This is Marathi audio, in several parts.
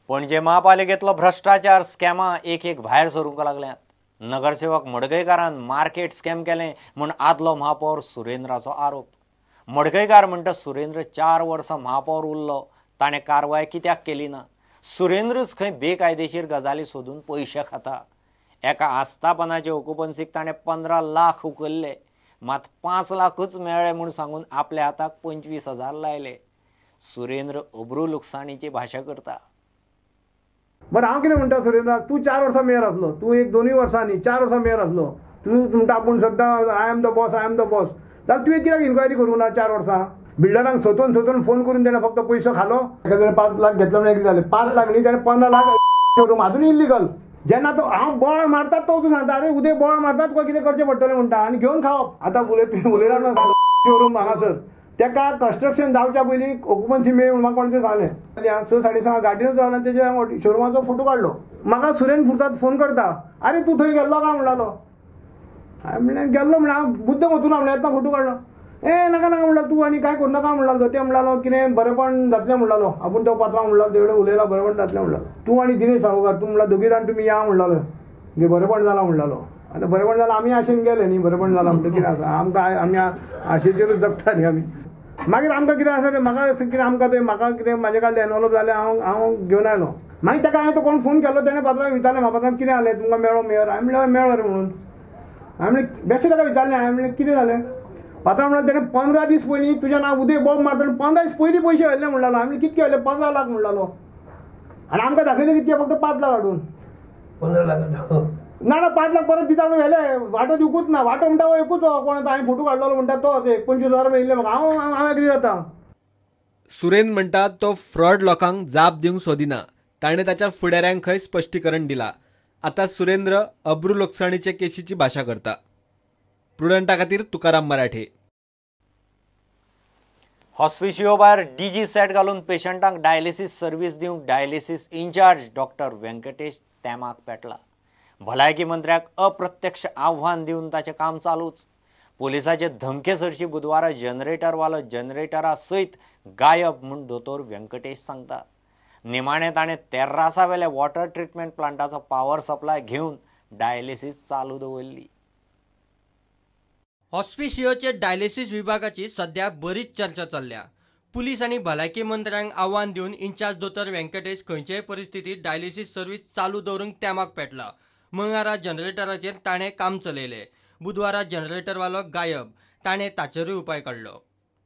पणजे महापालिकेतलो भ्रष्टाचार स्कॅमा एक भायर सरूंक लागल्यात। नगरसेवक मडकयकारान मार्केट स्कॅम केलें म्हूण आदलो महापौर सुरेंद्राचो आरोप। मडकयकार म्हणटा सुरेंद्र 4 वर्सां महापौर उरलो, ताणें कारवाय कित्याक केली ना। सुरेंद्रच खंय बेकायदेशीर गजाली सोदून पयशे खाता। एका आस्थापनाचे ऑक्युपन्सीक ताणें 15 लाख उखल्ले, मात 5 लाखच मेळ्ळे म्हूण सांगून आपल्या हाताक 25,000 लायले। सुरेंद्र अब्रू लुकसाणीची भाशा करता। बरं हांव कितें म्हणटा सुरेंद्र, तूं 4 वर्सां मेयर आसलो, तूं एक 2 वर्सां न्ही 4 वर्सां मेयर आसलो, तूं म्हणटा आपूण सद्दां आय एम द बॉस जाल्यार तुवें कित्याक इन्क्वायरी करूं ना 4 वर्सां? बिल्डरांक सोदून फोन करून ताणें फक्त पयसो खालो। एका जणें 5 लाख घेतलो म्हणजे कितें जालें? 5 लाख न्ही, ताणें 15 लाख शोरूम अजून इल्लीगल। जेन्ना तो हांव बोवाळ मारतात तो तूं सांगता अरे उदय बोवाळ मारतात तुका कितें करचें पडटलें म्हणटा आनी घेवन खावप। आतां उलयला ना शोरूम हांगासर तेका कन्स्ट्रक्शन जावच्या पयलीं ऑक्युपन्सी मेळ्ळी म्हूण म्हाका कोण कितें सांगलें। 6:30 गाडयेनूच रावला आनी तेजे शोरूमाचो फोटो काडलो। म्हाका सुरेंद्र फुर्तात फोन करता, अरे तूं थंय गेल्लो काय म्हणलो। हांवें म्हणलें गेल्लो म्हण हांव मुद्दम वचून हांव येतना फोटो काडलो। नाका म्हणलो तूं आनी काय करनाका म्हणलो। ते म्हणलो कितें बरेंपण जातलें म्हणलो, आपूण तो पात्रांव म्हणलो तेवढे उलयला बरेंपण जातलें म्हणलो। तूं आनी दिनेश साळोकर तूं म्हणलो दोगी जाण तुमी या म्हणलो, म्हणजे बरेंपण जालां म्हणलो। आतां बरेंपण जालां आमी आशेन गेले न्ही, बरेंपण जालां म्हणटा कितें आसा आमकां आमी आशेचेरूच जगता न्ही आमी। मागीर आमकां कितें आसा म्हाका कितें आमकां थंय म्हाका कितें म्हाजे कडल्यान एनवलप जालें हांव घेवन आयलो। मागीर ताका हांवें तो कोण फोन केलो ताणें पात्रांव विचारलें म्हाका पात्रांव कितें जालें तुमकां मेळ्ळो मेयर? हांवें म्हणलें मेळ्ळो रे म्हणून। हांवें म्हणलें बेश्टें ताका विचारलें, हांवें म्हणलें कितें जालें? पात्रांव म्हणलो ताणें 15 दीस पयलीं तुजें नांव उदय बॉब मारता 15 दीस पयलीं पयशे व्हेल्ले म्हणलो। हांवें म्हणलें कितके व्हेल्ले? 15 लाख म्हणलो। आनी आमकां दाखयलें कितके? फक्त 5 लाख हाडून 15 लाख ना 5 लाख परत दिता म्हणून व्हेले। वांटो दिवूंकूच ना, वांटो म्हणटा हो एकूच कोण हांवें फोटो काडलो म्हणटा तो 25,000 मेळिल्ले म्हाका। हांव एग्री जाता। सुरेंद्र म्हणटा तो फ्रॉड लोकांक जाप दिवंक सोदिना। ताणें ताच्या फुडाऱ्यांक खंय स्पश्टीकरण दिलां। आतां सुरेंद्र अब्रू लुकसाणीचे केसीची भाशा करता। प्रुडंटा खातीर तुकाराम मराठे। हॉस्पिशियो भायर डीजी सेट घालून पेशंटांक डायलिसीस सर्व्हिस दिवंक डायलिसीस इन्चार्ज डॉक्टर व्यंकटेश तेमाक पेटला। भलायकी मंत्र्याक अप्रत्यक्ष आव्हान दिवन ताचें काम चालूच। पुलिसाचे धमके सरशी बुधवारा जनरेटरवालो जनरेटरा सयत गायब म्हूण दोतोर व्यंकटेश सांगता। निमाणें ताणें तेर्रासावेल्या वॉटर ट्रिटमेंट प्लांटाचो पावर सप्लाय घेवन डायलिसीस चालू दवरली। हॉस्पिशियोचे डायलिसीस विभागाची सध्या बरीच चर्चा चल्ल्या। पुलीस आनी भलायकी मंत्र्यांक आव्हान दिवन इन्चार्ज दोतोर व्यंकटेश खंयचेय परिस्थितीत डायलिसीस सर्व्हिस चालू दवरूंक तेमाक पेटला। मंगळारा जनरेटराचेर ताणें काम चलयलें। बुधवारा जनरेटरवालो गायब, ताणें ताचेरूय उपाय काडलो।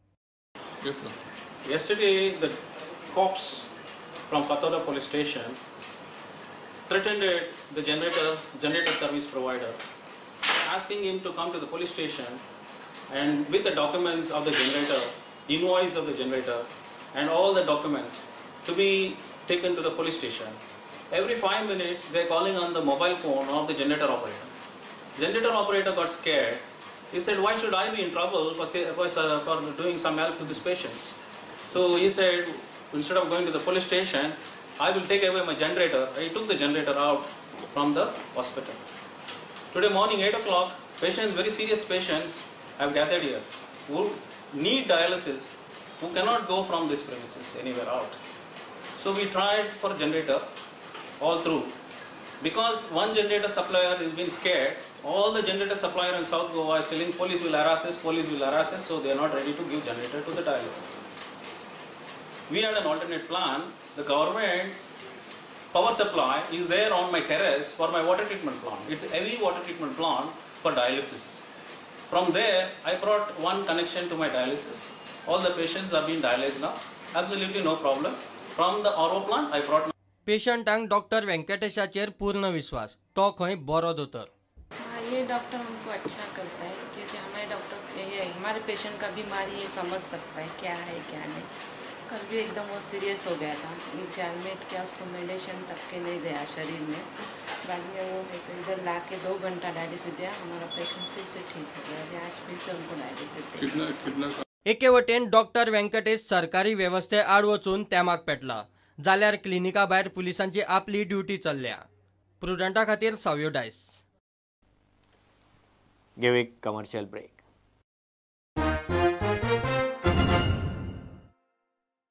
Yesterday, the cops from Fatora police station threatened the generator service provider, asking him to come to the police station and with the documents of the generator, invoice of the generator, and all the documents to be taken to the police station. Every 5 minutes, they're calling on the mobile phone of the generator operator. Generator operator got scared. He said, "Why should I be in trouble for doing some help to these patients?" So he said, instead of going to the police station, I will take away my generator. He took the generator out from the hospital. Today morning 8 o'clock, patients, very serious patients, have gathered here who need dialysis, who cannot go from this premises anywhere out. So we tried for generator all through. Because one generator supplier is being scared, all the generator supplier in South Goa is telling police will harass us, so they are not ready to give generator to the dialysis. We had an alternate plan. The government power supply is there on my terrace for my water treatment plant. It's a heavy water treatment plant for dialysis. From there, I brought one connection to my dialysis. All the patients are being dialyzed now. Absolutely no problem. From the RO plant, I brought. पेशंटांक डॉक्टर व्यंकटेशाचेर पूर्ण विश्वास, तो खंय बरो दोतोर। ये डॉक्टर हमको अच्छा करता है क्योंकि हमें डॉक्टर ये हमारे पेशेंट का बीमारी ये समझ सकता है क्या है क्या नहीं। कल भी एकदम वो सीरियस हो गया था, नीचे एडमिट किया, उसको मेडिसिन तक के नहीं गया शरीर में। बाद में वो है तो इधर ला के 2 घंटा डायलिसिस दिया, हमारा पेशेंट फिर से ठीक हो गया। अभी आज फिर से उनको डायलिसिस दिया। एके वटेन डॉक्टर व्यंकटेश सरकारी वेवस्थे आड वचून तेमाक पेटला, जाल्यार क्लिनिका भायर पुलिसांची आपली ड्युटी चल्ल्या। प्रुडंटा खातीर सावयो डायस। गिव एक कमर्शियल ब्रेक।